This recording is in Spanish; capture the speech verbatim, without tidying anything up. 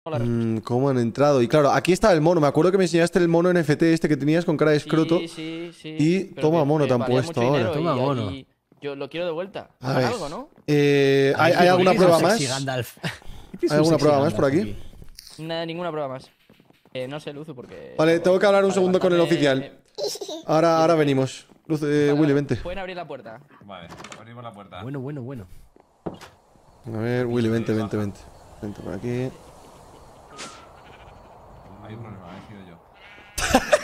Mm, ¿Cómo han entrado? Y claro, aquí está el mono. Me acuerdo que me enseñaste el mono N F T este que tenías con cara de escroto. Sí, sí, sí. Y Pero toma que- mono que te han valía puesto mucho ahora. dinero Toma y- mono. y yo lo quiero de vuelta. A Hagan ver. algo, ¿no? Eh, ¿hay, Ay, hay tío, ¿por alguna qué tienes prueba un más? sexy Gandalf? ¿Qué tienes ¿Hay un alguna sexy prueba más por Gandalf aquí? Nada, ninguna prueba más. Eh, no sé, Luzu, porque... Vale, tengo que hablar un para segundo con el levantarme- oficial. Ahora, ahora venimos. Luz, eh, Vale, Willy, vale. vente. Pueden abrir la puerta. Vale, abrimos la puerta. Bueno, bueno, bueno. A ver, Willy, vente, vente, vente. Vente por aquí. Hay un problema, he sido yo.